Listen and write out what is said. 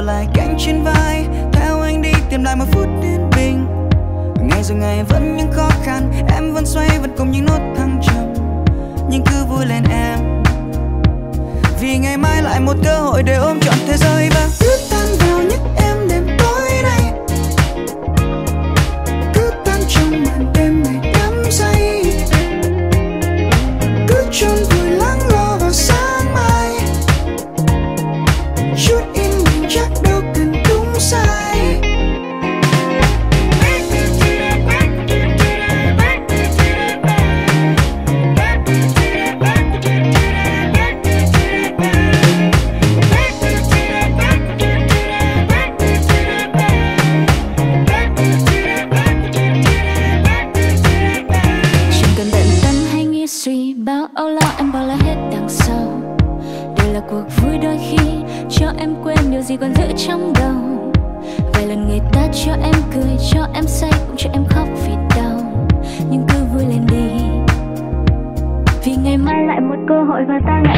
lại cánh trên vai, theo anh đi tìm lại một phút yên bình. Ngày rồi ngày vẫn những khó khăn, em vẫn xoay vẫn cùng những nốt thăng trầm, nhưng cứ vui lên em, vì ngày mai lại một cơ hội để ôm trọn thế giới. Và cứ tan vào những em đêm tối này, cứ tan trong màn đêm này đắm say, cứ chôn vùi lắng lo vào sáng mai, chút in mình chắc đâu cần đúng sai. Bao âu lo em bỏ lại hết đằng sau. Đây là cuộc vui đôi khi cho em quên điều gì còn giữ trong đầu. Vài lần người ta cho em cười, cho em say, cũng cho em khóc vì đau. Nhưng cứ vui lên đi, vì ngày mai lại một cơ hội và ta ngại